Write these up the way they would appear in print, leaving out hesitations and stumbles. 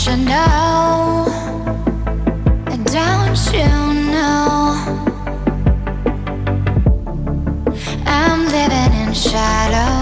you know? Don't you know? I'm living in shadow.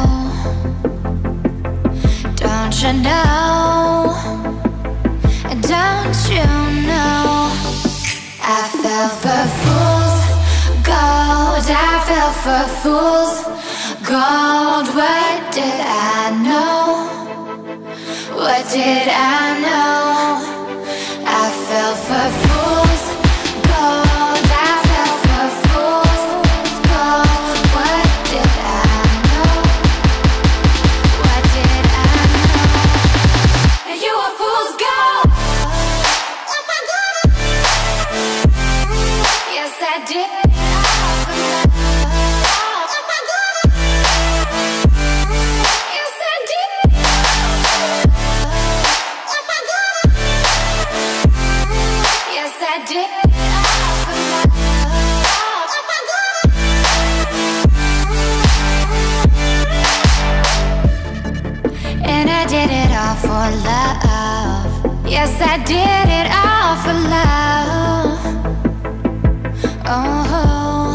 Don't you know? Don't you know? I fell for fool's gold. I fell for fool's gold. What did I know? What did I know? I fell for fool's gold. I fell for fool's gold. What did I know? What did I know? You were fool's gold. Yes, I did. And I did it all for love. Yes, I did it all for love. Oh,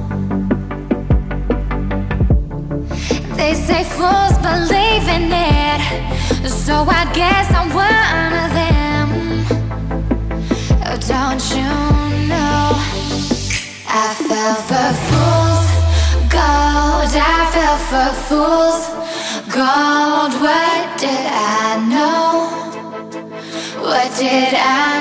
they say fools believe in it, so I guess I'm one of them. Oh, don't you know? I fell for fool's gold. I fell for fool's gold. What did I know? What did I